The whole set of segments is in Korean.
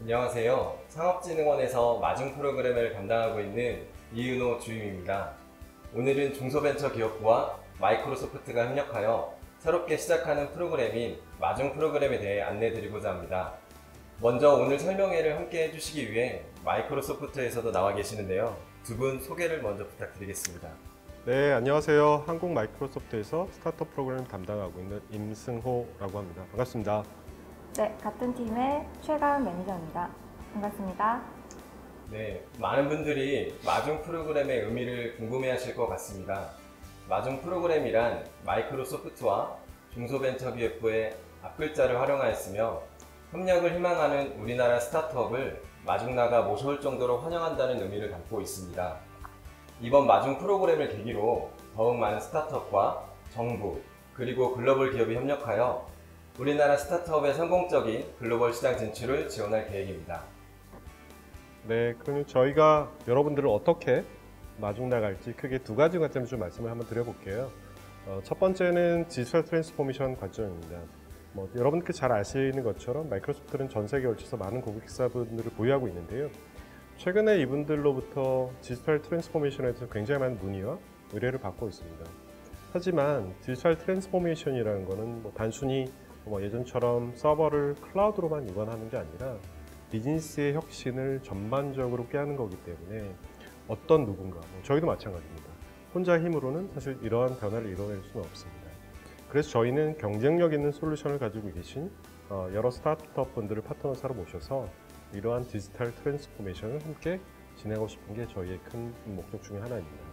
안녕하세요. 창업진흥원에서 마중 프로그램을 담당하고 있는 이은호 주임입니다. 오늘은 중소벤처기업부와 마이크로소프트가 협력하여 새롭게 시작하는 프로그램인 마중 프로그램에 대해 안내드리고자 합니다. 먼저 오늘 설명회를 함께 해주시기 위해 마이크로소프트에서도 나와 계시는데요. 두 분 소개를 먼저 부탁드리겠습니다. 네, 안녕하세요. 한국 마이크로소프트에서 스타트업 프로그램 담당하고 있는 임승호라고 합니다. 반갑습니다. 네, 같은 팀의 최가은 매니저입니다. 반갑습니다. 네, 많은 분들이 마중 프로그램의 의미를 궁금해하실 것 같습니다. 마중 프로그램이란 마이크로소프트와 중소벤처기업부의 앞글자를 활용하였으며 협력을 희망하는 우리나라 스타트업을 마중나가 모셔올 정도로 환영한다는 의미를 담고 있습니다. 이번 마중 프로그램을 계기로 더욱 많은 스타트업과 정부 그리고 글로벌 기업이 협력하여 우리나라 스타트업의 성공적인 글로벌 시장 진출을 지원할 계획입니다. 네, 그럼 저희가 여러분들을 어떻게 마중 나갈지 크게 두 가지 관점에서 좀 말씀을 한번 드려볼게요. 첫 번째는 디지털 트랜스포메이션 관점입니다. 여러분께 잘 아시는 것처럼 마이크로소프트는 전 세계에 걸쳐서 많은 고객사분들을 보유하고 있는데요. 최근에 이분들로부터 디지털 트랜스포메이션에 대해서 굉장히 많은 문의와 의뢰를 받고 있습니다. 하지만 디지털 트랜스포메이션이라는 것은 단순히 예전처럼 서버를 클라우드로만 이관하는 게 아니라 비즈니스의 혁신을 전반적으로 꾀하는 거기 때문에 어떤 누군가, 저희도 마찬가지입니다. 혼자 힘으로는 사실 이러한 변화를 이뤄낼 수는 없습니다. 그래서 저희는 경쟁력 있는 솔루션을 가지고 계신 여러 스타트업 분들을 파트너사로 모셔서 이러한 디지털 트랜스포메이션을 함께 진행하고 싶은 게 저희의 큰 목적 중에 하나입니다.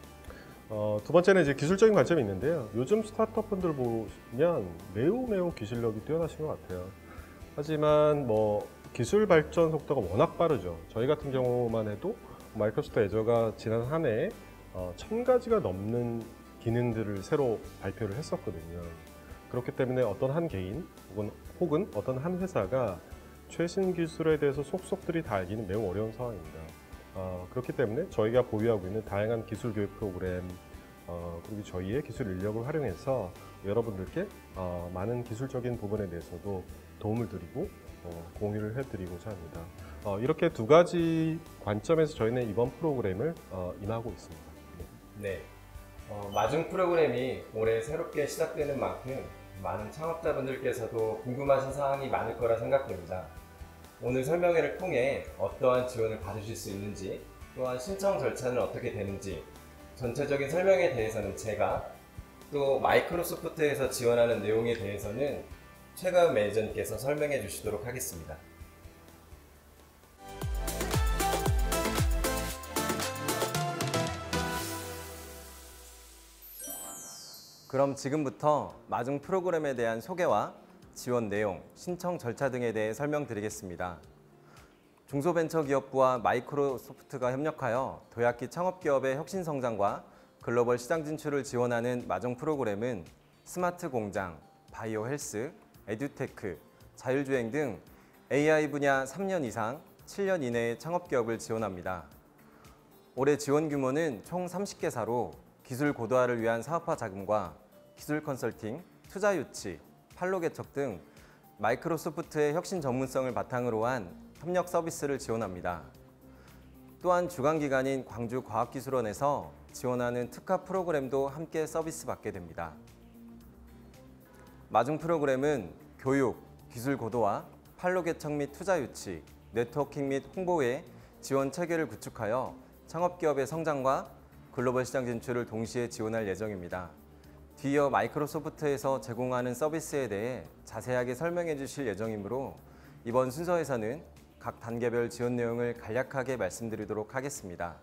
두 번째는 이제 기술적인 관점이 있는데요. 요즘 스타트업 분들 보면 매우 기술력이 뛰어나신 것 같아요. 하지만 기술 발전 속도가 워낙 빠르죠. 저희 같은 경우만 해도 마이크로소프트 애저가 지난 한 해에 1000가지가 넘는 기능들을 새로 발표를 했었거든요. 그렇기 때문에 어떤 한 개인 혹은 어떤 한 회사가 최신 기술에 대해서 속속들이 다 알기는 매우 어려운 상황입니다. 그렇기 때문에 저희가 보유하고 있는 다양한 기술 교육 프로그램 그리고 저희의 기술 인력을 활용해서 여러분들께 많은 기술적인 부분에 대해서도 도움을 드리고 공유를 해드리고자 합니다. 이렇게 두 가지 관점에서 저희는 이번 프로그램을 임하고 있습니다. 네, 마중 프로그램이 올해 새롭게 시작되는 만큼 많은 창업자분들께서도 궁금하신 사항이 많을 거라 생각됩니다. 오늘 설명회를 통해 어떠한 지원을 받으실 수 있는지, 또한 신청 절차는 어떻게 되는지 전체적인 설명에 대해서는 제가, 또 마이크로소프트에서 지원하는 내용에 대해서는 최가은 매니저님께서 설명해 주시도록 하겠습니다. 그럼 지금부터 마중 프로그램에 대한 소개와 지원 내용, 신청 절차 등에 대해 설명드리겠습니다. 중소벤처기업부와 마이크로소프트가 협력하여 도약기 창업기업의 혁신 성장과 글로벌 시장 진출을 지원하는 마중 프로그램은 스마트 공장, 바이오 헬스, 에듀테크, 자율주행 등 AI 분야 3년 이상, 7년 이내의 창업기업을 지원합니다. 올해 지원 규모는 총 30개사로 기술 고도화를 위한 사업화 자금과 기술 컨설팅, 투자 유치, 판로 개척 등 마이크로소프트의 혁신 전문성을 바탕으로 한 협력 서비스를 지원합니다. 또한 주관기관인 광주과학기술원에서 지원하는 특화 프로그램도 함께 서비스 받게 됩니다. 마중 프로그램은 교육, 기술 고도화, 판로 개척 및 투자 유치, 네트워킹 및 홍보의 지원 체계를 구축하여 창업기업의 성장과 글로벌 시장 진출을 동시에 지원할 예정입니다. 뒤이어 마이크로소프트에서 제공하는 서비스에 대해 자세하게 설명해 주실 예정이므로 이번 순서에서는 각 단계별 지원 내용을 간략하게 말씀드리도록 하겠습니다.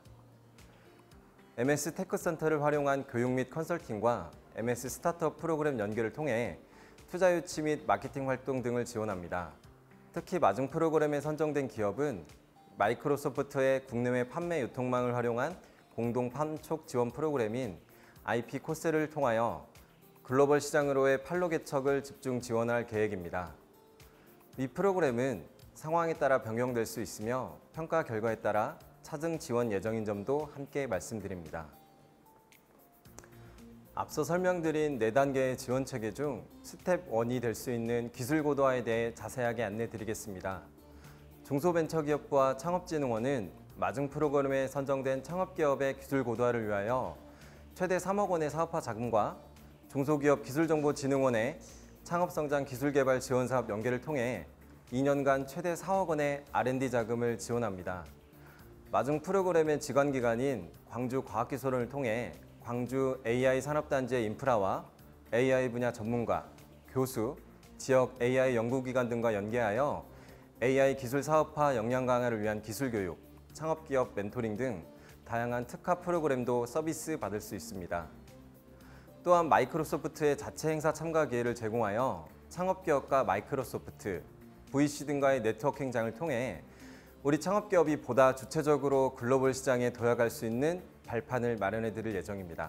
MS 테크센터를 활용한 교육 및 컨설팅과 MS 스타트업 프로그램 연계를 통해 투자 유치 및 마케팅 활동 등을 지원합니다. 특히 마중 프로그램에 선정된 기업은 마이크로소프트의 국내외 판매 유통망을 활용한 공동 판촉 지원 프로그램인 IP 코스를 통하여 글로벌 시장으로의 판로 개척을 집중 지원할 계획입니다. 이 프로그램은 상황에 따라 변경될 수 있으며 평가 결과에 따라 차등 지원 예정인 점도 함께 말씀드립니다. 앞서 설명드린 4단계의 지원 체계 중 스텝 1이 될 수 있는 기술 고도화에 대해 자세하게 안내 드리겠습니다. 중소벤처기업부와 창업진흥원은 마중 프로그램에 선정된 창업기업의 기술 고도화를 위하여 최대 3억 원의 사업화 자금과 중소기업 기술정보진흥원의 창업성장 기술개발 지원사업 연계를 통해 2년간 최대 4억 원의 R&D 자금을 지원합니다. 마중 프로그램의 지관기관인 광주과학기술원을 통해 광주 AI 산업단지의 인프라와 AI 분야 전문가, 교수, 지역 AI 연구기관 등과 연계하여 AI 기술 사업화 역량 강화를 위한 기술교육, 창업기업 멘토링 등 다양한 특화 프로그램도 서비스 받을 수 있습니다. 또한 마이크로소프트의 자체 행사 참가 기회를 제공하여 창업기업과 마이크로소프트, VC 등과의 네트워킹장을 통해 우리 창업기업이 보다 주체적으로 글로벌 시장에 도약할 수 있는 발판을 마련해 드릴 예정입니다.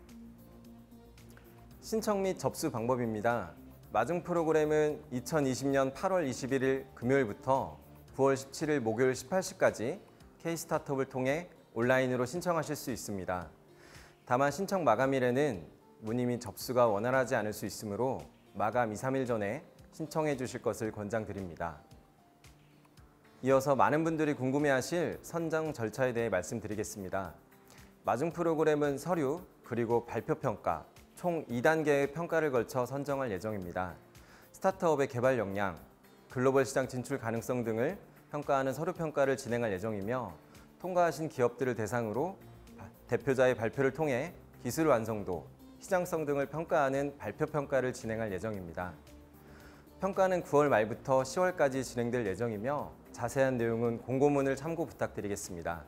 신청 및 접수 방법입니다. 마중 프로그램은 2020년 8월 21일 금요일부터 9월 17일 목요일 18시까지 K-스타트업을 통해 온라인으로 신청하실 수 있습니다. 다만 신청 마감일에는 문의 및 접수가 원활하지 않을 수 있으므로 마감 2-3일 전에 신청해 주실 것을 권장드립니다. 이어서 많은 분들이 궁금해하실 선정 절차에 대해 말씀드리겠습니다. 마중 프로그램은 서류 그리고 발표평가 총 2단계의 평가를 걸쳐 선정할 예정입니다. 스타트업의 개발 역량, 글로벌 시장 진출 가능성 등을 평가하는 서류 평가를 진행할 예정이며 통과하신 기업들을 대상으로 대표자의 발표를 통해 기술 완성도, 시장성 등을 평가하는 발표 평가를 진행할 예정입니다. 평가는 9월 말부터 10월까지 진행될 예정이며 자세한 내용은 공고문을 참고 부탁드리겠습니다.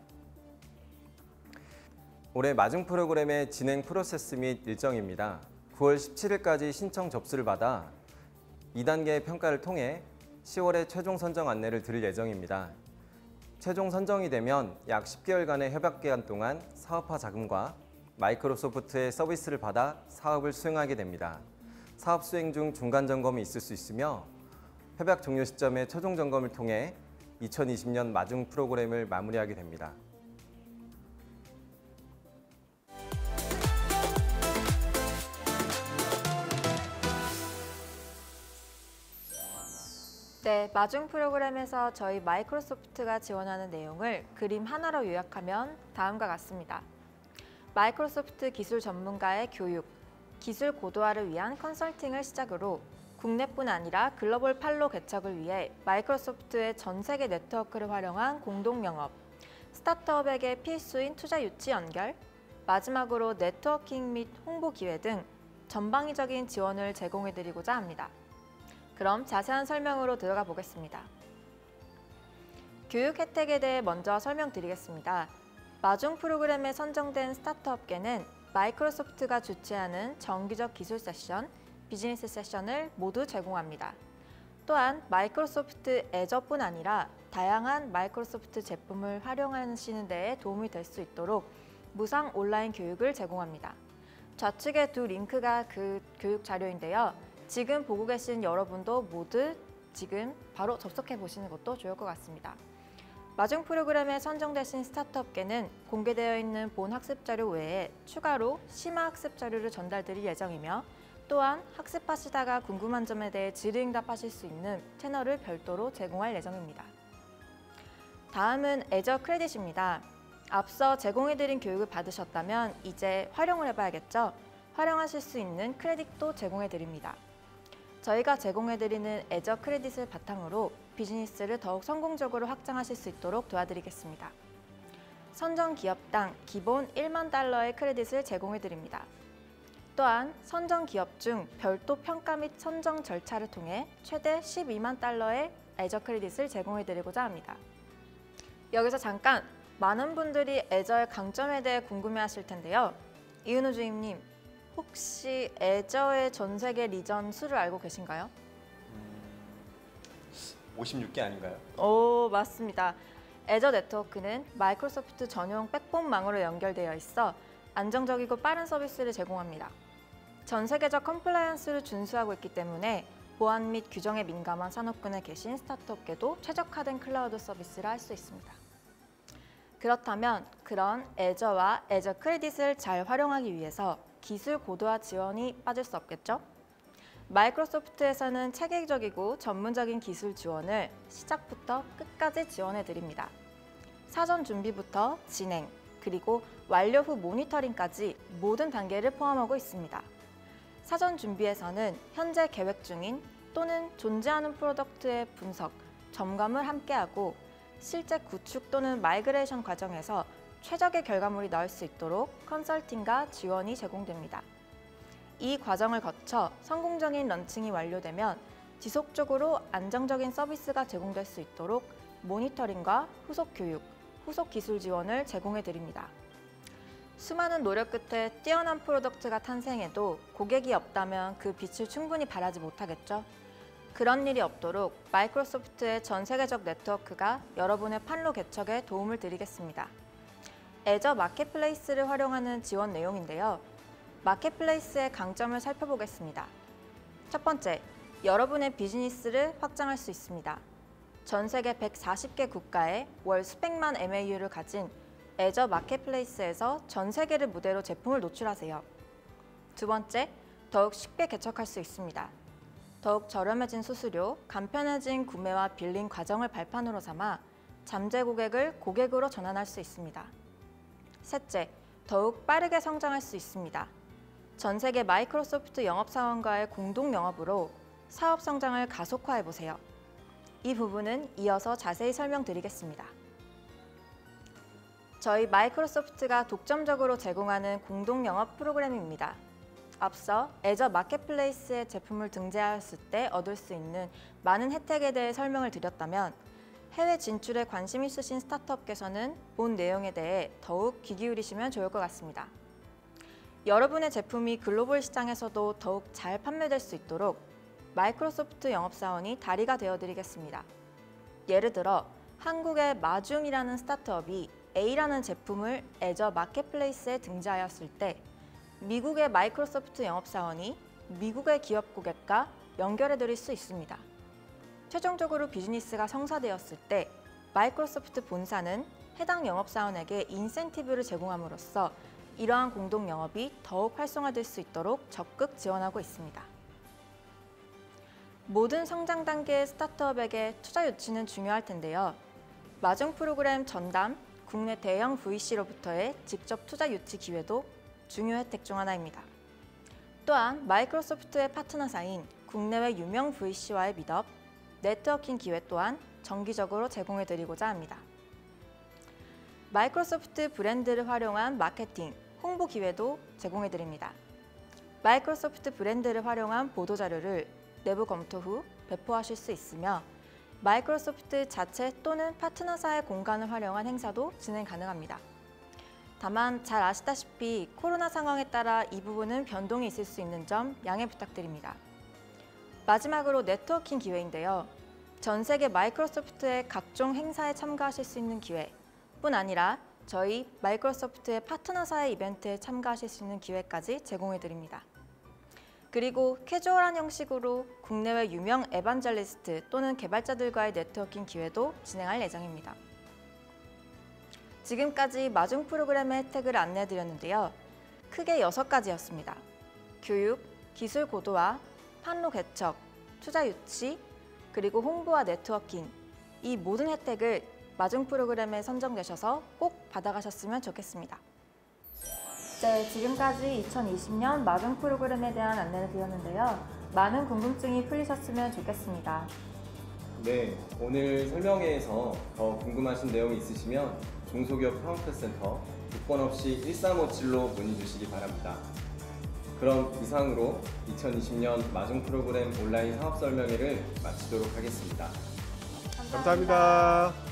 올해 마중 프로그램의 진행 프로세스 및 일정입니다. 9월 17일까지 신청 접수를 받아 2단계 평가를 통해 10월에 최종 선정 안내를 드릴 예정입니다. 최종 선정이 되면 약 10개월간의 협약 기간 동안 사업화 자금과 마이크로소프트의 서비스를 받아 사업을 수행하게 됩니다. 사업 수행 중 중간 점검이 있을 수 있으며 협약 종료 시점의 최종 점검을 통해 2020년 마중 프로그램을 마무리하게 됩니다. 네, 마중 프로그램에서 저희 마이크로소프트가 지원하는 내용을 그림 하나로 요약하면 다음과 같습니다. 마이크로소프트 기술 전문가의 교육, 기술 고도화를 위한 컨설팅을 시작으로 국내뿐 아니라 글로벌 판로 개척을 위해 마이크로소프트의 전 세계 네트워크를 활용한 공동 영업, 스타트업에게 필수인 투자 유치 연결, 마지막으로 네트워킹 및 홍보 기회 등 전방위적인 지원을 제공해드리고자 합니다. 그럼 자세한 설명으로 들어가 보겠습니다. 교육 혜택에 대해 먼저 설명드리겠습니다. 마중 프로그램에 선정된 스타트업계는 마이크로소프트가 주최하는 정기적 기술 세션, 비즈니스 세션을 모두 제공합니다. 또한 마이크로소프트 애저뿐 아니라 다양한 마이크로소프트 제품을 활용하시는 데에 도움이 될 수 있도록 무상 온라인 교육을 제공합니다. 좌측의 두 링크가 그 교육 자료인데요. 지금 보고 계신 여러분도 모두 지금 바로 접속해 보시는 것도 좋을 것 같습니다. 마중 프로그램에 선정되신 스타트업계는 공개되어 있는 본 학습 자료 외에 추가로 심화 학습 자료를 전달드릴 예정이며 또한 학습하시다가 궁금한 점에 대해 질의응답하실 수 있는 채널을 별도로 제공할 예정입니다. 다음은 애저 크레딧입니다. 앞서 제공해드린 교육을 받으셨다면 이제 활용을 해봐야겠죠? 활용하실 수 있는 크레딧도 제공해드립니다. 저희가 제공해드리는 애저 크레딧을 바탕으로 비즈니스를 더욱 성공적으로 확장하실 수 있도록 도와드리겠습니다. 선정 기업당 기본 1만 달러의 크레딧을 제공해드립니다. 또한 선정 기업 중 별도 평가 및 선정 절차를 통해 최대 12만 달러의 애저 크레딧을 제공해드리고자 합니다. 여기서 잠깐 많은 분들이 애저의 강점에 대해 궁금해하실 텐데요. 이은우 주임님, 혹시 애저의 전 세계 리전 수를 알고 계신가요? 56개 아닌가요? 오, 맞습니다. 애저 네트워크는 마이크로소프트 전용 백본망으로 연결되어 있어 안정적이고 빠른 서비스를 제공합니다. 전 세계적 컴플라이언스를 준수하고 있기 때문에 보안 및 규정에 민감한 산업군에 계신 스타트업계도 최적화된 클라우드 서비스를 할 수 있습니다. 그렇다면 그런 애저와 애저 크레딧을 잘 활용하기 위해서 기술 고도화 지원이 빠질 수 없겠죠? 마이크로소프트에서는 체계적이고 전문적인 기술 지원을 시작부터 끝까지 지원해 드립니다. 사전 준비부터 진행, 그리고 완료 후 모니터링까지 모든 단계를 포함하고 있습니다. 사전 준비에서는 현재 계획 중인 또는 존재하는 프로덕트의 분석, 점검을 함께하고 실제 구축 또는 마이그레이션 과정에서 최적의 결과물이 나올 수 있도록 컨설팅과 지원이 제공됩니다. 이 과정을 거쳐 성공적인 런칭이 완료되면 지속적으로 안정적인 서비스가 제공될 수 있도록 모니터링과 후속 교육, 후속 기술 지원을 제공해 드립니다. 수많은 노력 끝에 뛰어난 프로덕트가 탄생해도 고객이 없다면 그 빛을 충분히 발하지 못하겠죠? 그런 일이 없도록 마이크로소프트의 전 세계적 네트워크가 여러분의 판로 개척에 도움을 드리겠습니다. 애저 마켓플레이스를 활용하는 지원 내용인데요. 마켓플레이스의 강점을 살펴보겠습니다. 첫 번째, 여러분의 비즈니스를 확장할 수 있습니다. 전 세계 140개 국가에 월 수백만 MAU를 가진 애저 마켓플레이스에서 전 세계를 무대로 제품을 노출하세요. 두 번째, 더욱 쉽게 개척할 수 있습니다. 더욱 저렴해진 수수료, 간편해진 구매와 빌링 과정을 발판으로 삼아 잠재 고객을 고객으로 전환할 수 있습니다. 셋째, 더욱 빠르게 성장할 수 있습니다. 전 세계 마이크로소프트 영업사원과의 공동 영업으로 사업 성장을 가속화해보세요. 이 부분은 이어서 자세히 설명드리겠습니다. 저희 마이크로소프트가 독점적으로 제공하는 공동 영업 프로그램입니다. 앞서 애저 마켓플레이스의 제품을 등재하였을 때 얻을 수 있는 많은 혜택에 대해 설명을 드렸다면 해외 진출에 관심 있으신 스타트업께서는 본 내용에 대해 더욱 귀 기울이시면 좋을 것 같습니다. 여러분의 제품이 글로벌 시장에서도 더욱 잘 판매될 수 있도록 마이크로소프트 영업사원이 다리가 되어드리겠습니다. 예를 들어 한국의 마중이라는 스타트업이 A라는 제품을 애저 마켓플레이스에 등재하였을 때 미국의 마이크로소프트 영업사원이 미국의 기업 고객과 연결해드릴 수 있습니다. 최종적으로 비즈니스가 성사되었을 때 마이크로소프트 본사는 해당 영업사원에게 인센티브를 제공함으로써 이러한 공동 영업이 더욱 활성화될 수 있도록 적극 지원하고 있습니다. 모든 성장 단계의 스타트업에게 투자 유치는 중요할 텐데요. 마중 프로그램 전담, 국내 대형 VC로부터의 직접 투자 유치 기회도 중요 혜택 중 하나입니다. 또한 마이크로소프트의 파트너사인 국내외 유명 VC와의 미업, 네트워킹 기회 또한 정기적으로 제공해드리고자 합니다. 마이크로소프트 브랜드를 활용한 마케팅, 홍보 기회도 제공해드립니다. 마이크로소프트 브랜드를 활용한 보도자료를 내부 검토 후 배포하실 수 있으며 마이크로소프트 자체 또는 파트너사의 공간을 활용한 행사도 진행 가능합니다. 다만 잘 아시다시피 코로나 상황에 따라 이 부분은 변동이 있을 수 있는 점 양해 부탁드립니다. 마지막으로 네트워킹 기회인데요. 전 세계 마이크로소프트의 각종 행사에 참가하실 수 있는 기회뿐 아니라 저희 마이크로소프트의 파트너사의 이벤트에 참가하실 수 있는 기회까지 제공해드립니다. 그리고 캐주얼한 형식으로 국내외 유명 에반젤리스트 또는 개발자들과의 네트워킹 기회도 진행할 예정입니다. 지금까지 마중 프로그램의 혜택을 안내해드렸는데요. 크게 6가지였습니다. 교육, 기술 고도화, 판로 개척, 투자 유치, 그리고 홍보와 네트워킹, 이 모든 혜택을 마중 프로그램에 선정되셔서 꼭 받아가셨으면 좋겠습니다. 네, 지금까지 2020년 마중 프로그램에 대한 안내를 드렸는데요. 많은 궁금증이 풀리셨으면 좋겠습니다. 네, 오늘 설명회에서 더 궁금하신 내용이 있으시면 중소기업 카운터센터 6번 없이 1357로 문의 주시기 바랍니다. 그럼 이상으로 2020년 마중 프로그램 온라인 사업 설명회를 마치도록 하겠습니다. 감사합니다.